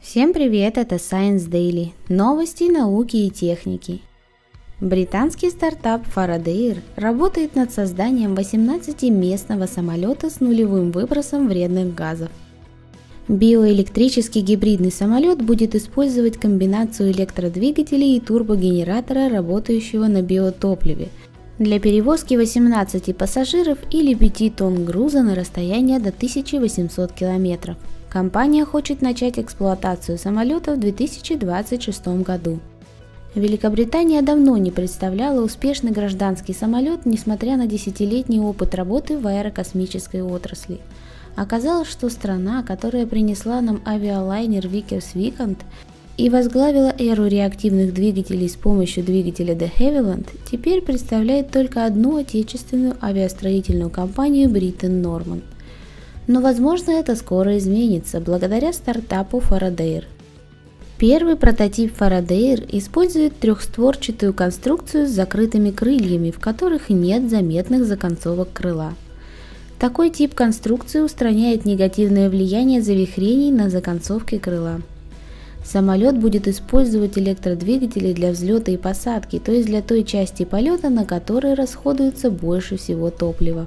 Всем привет, это Science Daily, новости, науки и техники. Британский стартап Faradair работает над созданием 18-местного самолета с нулевым выбросом вредных газов. Биоэлектрический гибридный самолет будет использовать комбинацию электродвигателей и турбогенератора, работающего на биотопливе, для перевозки 18 пассажиров или 5 тонн груза на расстояние до 1800 км. Компания хочет начать эксплуатацию самолета в 2026 году. Великобритания давно не представляла успешный гражданский самолет, несмотря на десятилетний опыт работы в аэрокосмической отрасли. Оказалось, что страна, которая принесла нам авиалайнер Vickers Vicond и возглавила эру реактивных двигателей с помощью двигателя de Havilland, теперь представляет только одну отечественную авиастроительную компанию Britten Norman. Но, возможно, это скоро изменится благодаря стартапу Faradair. Первый прототип Faradair использует трехстворчатую конструкцию с закрытыми крыльями, в которых нет заметных законцовок крыла. Такой тип конструкции устраняет негативное влияние завихрений на законцовке крыла. Самолет будет использовать электродвигатели для взлета и посадки, то есть для той части полета, на которой расходуется больше всего топлива.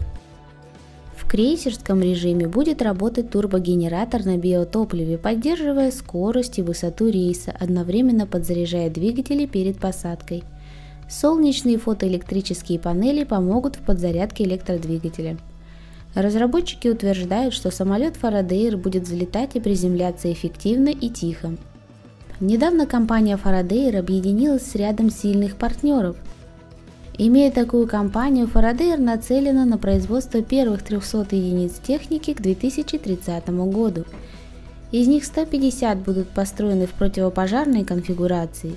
В крейсерском режиме будет работать турбогенератор на биотопливе, поддерживая скорость и высоту рейса, одновременно подзаряжая двигатели перед посадкой. Солнечные фотоэлектрические панели помогут в подзарядке электродвигателя. Разработчики утверждают, что самолет Faradair будет взлетать и приземляться эффективно и тихо. Недавно компания Faradair объединилась с рядом сильных партнеров. Имея такую компанию, Faradair нацелена на производство первых 300 единиц техники к 2030 году. Из них 150 будут построены в противопожарной конфигурации,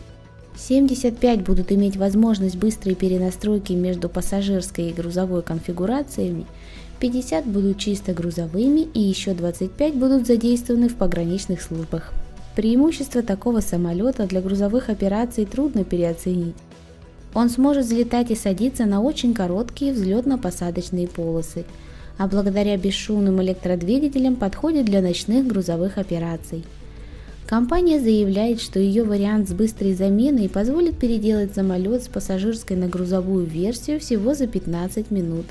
75 будут иметь возможность быстрой перенастройки между пассажирской и грузовой конфигурациями, 50 будут чисто грузовыми и еще 25 будут задействованы в пограничных службах. Преимущество такого самолета для грузовых операций трудно переоценить. Он сможет взлетать и садиться на очень короткие взлетно-посадочные полосы, а благодаря бесшумным электродвигателям подходит для ночных грузовых операций. Компания заявляет, что ее вариант с быстрой заменой позволит переделать самолет с пассажирской на грузовую версию всего за 15 минут.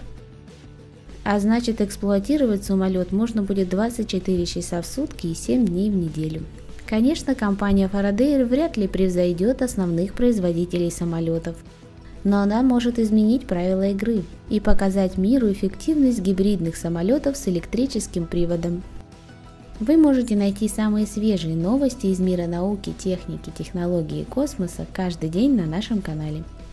А значит, эксплуатировать самолет можно будет 24 часа в сутки и 7 дней в неделю. Конечно, компания Faradair вряд ли превзойдет основных производителей самолетов, но она может изменить правила игры и показать миру эффективность гибридных самолетов с электрическим приводом. Вы можете найти самые свежие новости из мира науки, техники, технологий и космоса каждый день на нашем канале.